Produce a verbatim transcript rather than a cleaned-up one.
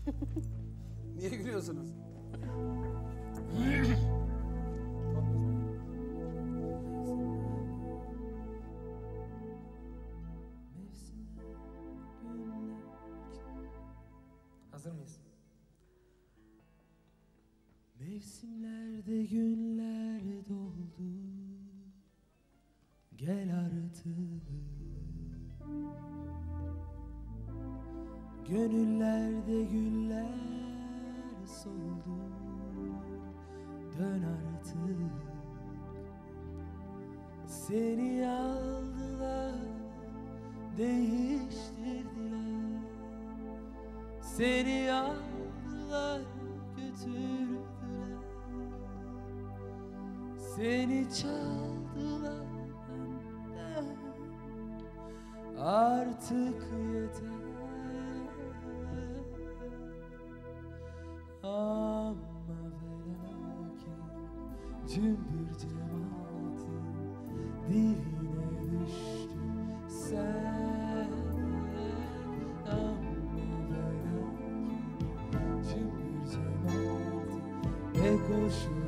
Niye gülüyorsunuz? Hazır mıyız? Mevsimlerde günler doldu, gel artık. Gönüllerde güller soldu, dön artık. Seni aldılar, değiştirdiler. Seni aldılar, götürdüler. Seni çaldılar benden, artık yeter. Ama velakin cümbür cemaatin diline düştü sen. Ama velakin cümbür cemaatin ve koşu